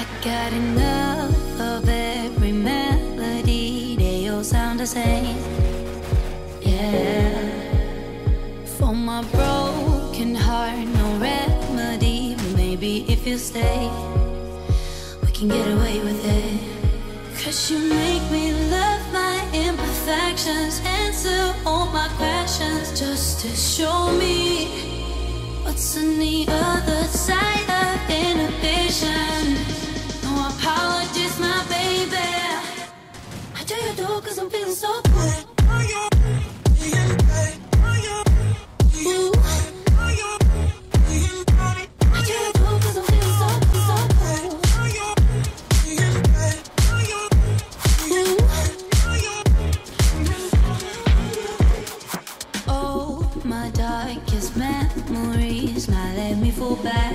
Got enough of every melody, they all sound the same. Yeah. For my broken heart, no remedy. Maybe if you stay, we can get away with it. 'Cause you make me love my imperfections, answer all my questions, just to show me what's on the other side of inhibition. No apologies, my baby. I do you do 'cause I'm feeling so good. Ooh. I do you do 'cause I'm feeling so good, so good. Ooh. Oh, my darkest memories, now let me fall back.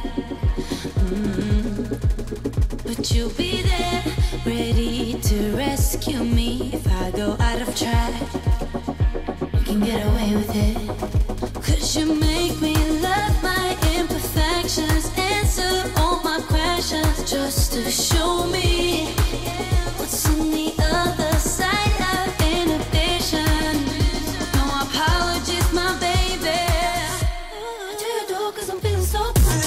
But you'll be there, ready to rescue me if I go out of track. We can get away with it. 'Cause you make me love my imperfections, answer all my questions, just to show me what's on the other side of inhibition. No apologies, my baby. I do you do 'cause I'm feeling so good.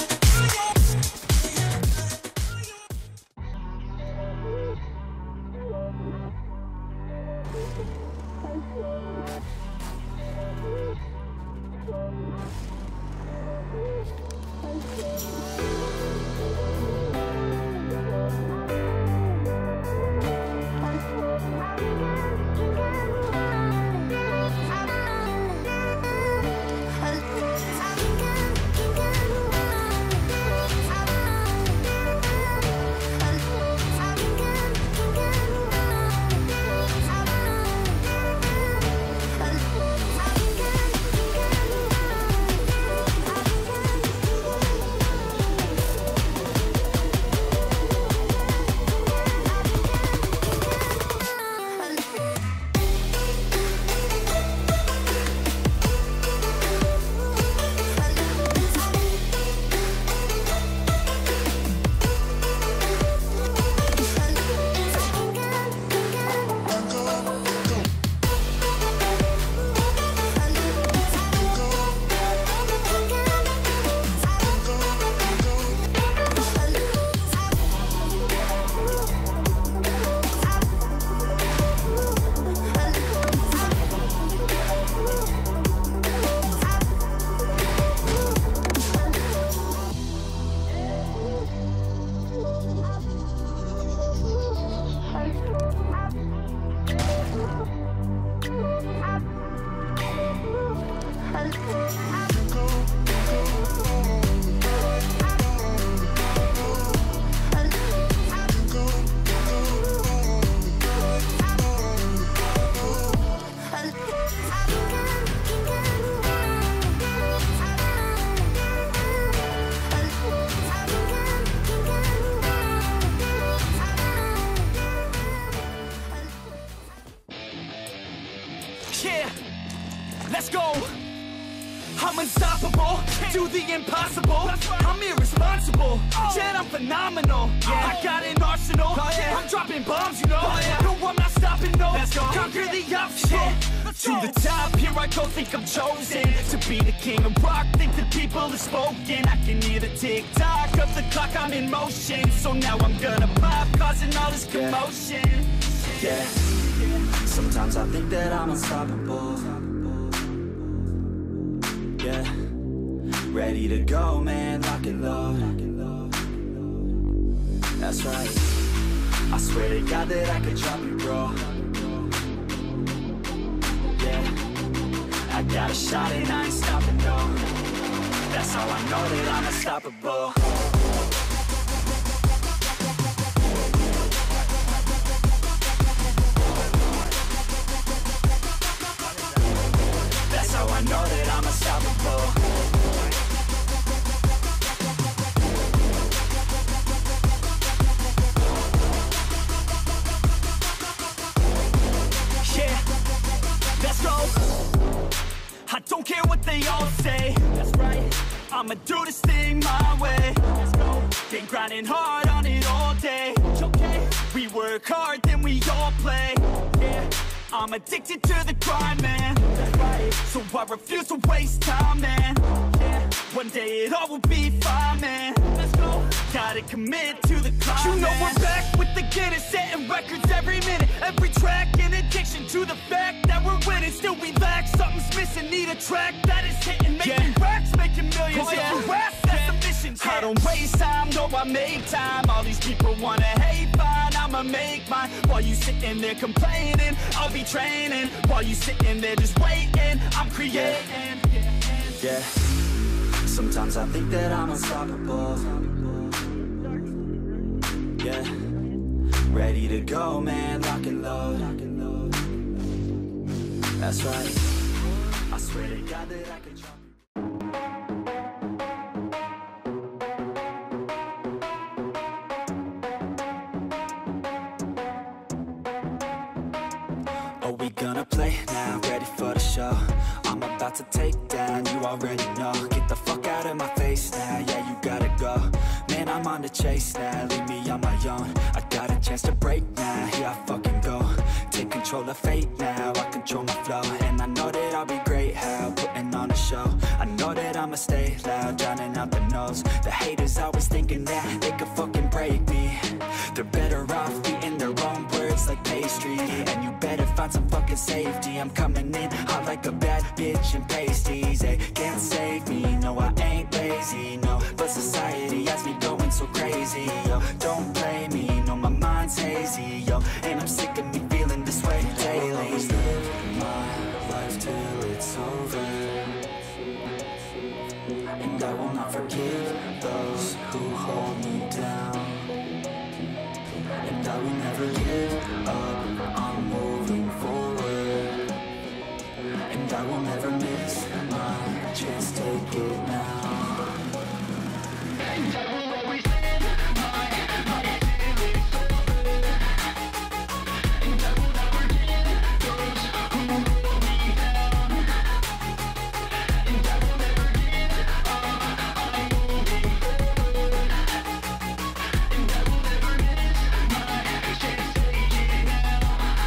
Yeah, let's go. I'm unstoppable, do the impossible. I'm irresponsible, yet I'm phenomenal. I got an arsenal, I'm dropping bombs, you know. No, I'm not stopping, no. Conquer the obstacle. To the top, here I go, think I'm chosen to be the king of rock, think the people have spoken. I can hear the tick-tock of the clock, I'm in motion. So now I'm gonna pop, causing all this commotion. Yeah, sometimes I think that I'm unstoppable. Yeah, ready to go, man, lock and load. That's right, I swear to God that I could drop you, bro. Yeah, I got a shot and I ain't stopping, no. That's how I know that I'm unstoppable. How I know that I'm unstoppable. Yeah, let's go. I don't care what they all say. That's right, I'ma do this thing my way. Let's go. Been grinding hard on it day. We work hard, then we all play. Yeah, I'm addicted to the grind, man. So I refuse to waste time, man. Yeah, one day it all will be fine, man. Let's go. Gotta commit to the climb. You know we're back with the Guinness, setting records every minute, every track, an addiction to the fact that we're winning. Still we lack, something's missing. Need a track that is hitting, making racks, making millions. If you rap, that's the mission. I don't waste time, no, I make time. All these people wanna hate, fine, I'ma make mine. While you sitting there complaining, I'll be training. While you sitting there just waiting, I'm creating. Yeah, sometimes I think that I'm unstoppable. Yeah, ready to go, man, lock and load. That's right, I swear to God that I can jump. Are we gonna play now? Ready for the show? I'm about to take down, you already know. Get the fuck out of my face now, yeah, you gotta go. Man, I'm on the chase now, leave me on my own. I got a chance to break now, here I fucking go. Take control of fate now, I control my flow. And I know that I'll be great, how putting on a show. I know that I'ma stay loud, drowning out the noise. The haters always thinking that they could fucking break me. They're better off eating their own words like pastry. And you better find some fucking safety. I'm coming in hot like a bad bitch in pasties. They can't save me, no I ain't lazy, no. But society has me going so crazy, yo. Don't blame me, no my mind's hazy, yo. And I'm sick of me feeling this way daily. I'll always live my life till it's over, and I will not forgive those who hold me down. And I will never give up, I'm moving forward. And I will never miss my chance, take it now. And I will always live my life till it's over, and I will never give those who hold me down. And I will never give up, I'm moving forward. And I will never miss my chance, take it now.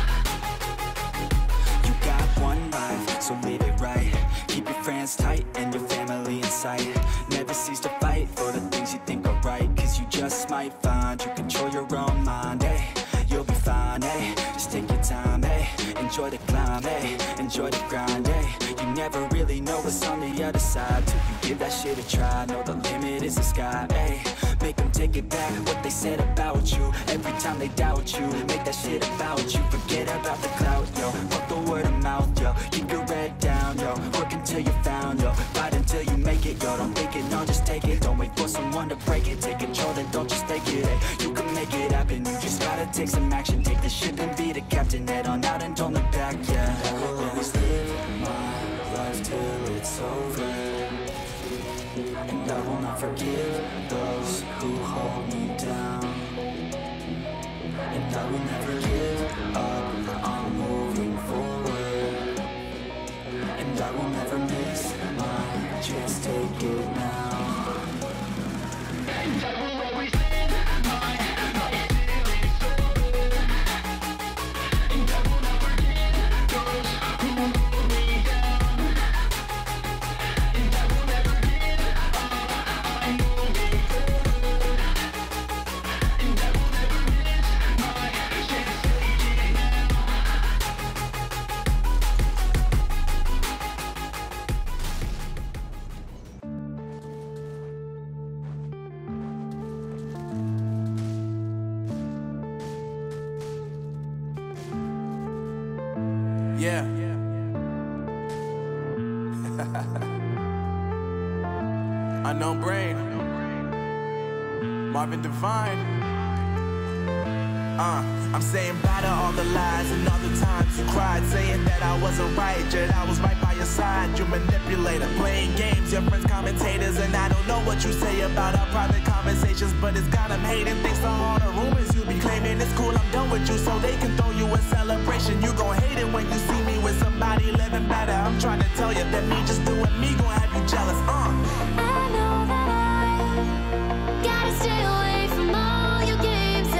You got one life, so live it right. Keep your friends tight and your family in sight. Never cease to fight for the things you think are right, cause you just might find you control your own mind, eh? You'll be fine, eh? Just take your time, eh? Enjoy the climb, eh? Enjoy the grind, eh? You never really know what's on the other side till you give that shit a try. Know the limit is the sky, eh? Make them take it back, what they said about you. Every time they doubt you, make that shit about you. Forget about the clout, yo. Fuck the word of mouth, yo. Keep your head down, yo. Work until you're found, yo. Fight until you make it, yo. Don't think it, no, just take it. Don't wait for someone to break it. Take control, then don't just take it, eh? You can make it happen, you just gotta take some action. Take the ship and be the captain. Head on out and don't look back, yeah. I will always live my life till it's over, and I will not forgive those who hold me down. And I will never give up, I'm moving forward. And I will never miss my chance, take it now. And I will always live my life till it's over, and I will never give those who hold me down. And I will never give up, I'm moving forward. And I will never miss my chance, take it now. Yeah. Unknown Brain, Marvin Devine. I'm saying bye to all the lies and all the times you cried, saying that I wasn't right, yet I was right by your side. You manipulator, playing games, your friends commentators, and I don't know what you say about our private conversations, but it's got them hating. Thanks to all the rumors you be claiming. It's cool, I'm done with you, so they can throw you a celebration. You gon' hate it when you see me with somebody living better. I'm trying to tell you that me just doing me gon' have you jealous. I know that I gotta stay away from all your games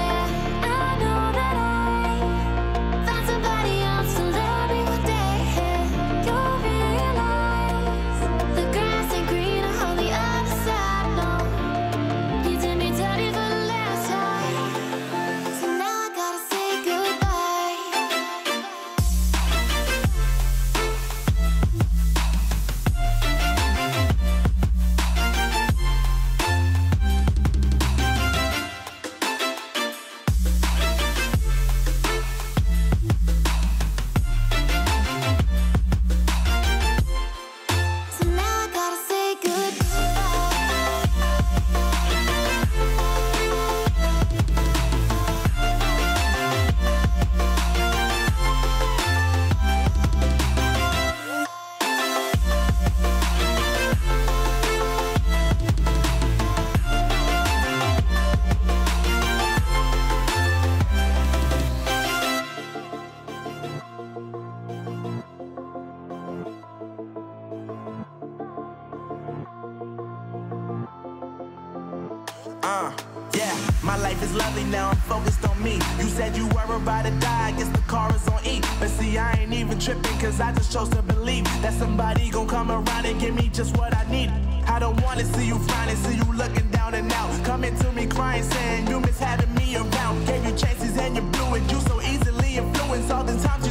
Yeah, my life is lovely now, I'm focused on me. You said you were about to die, I guess the car is on E. But see, I ain't even tripping, cause I just chose to believe that somebody gon' come around and give me just what I need. I don't wanna see you frowning, see you looking down and out. Coming to me crying, saying you miss having me around. Gave you chances and you blew it, you so easily influenced all the times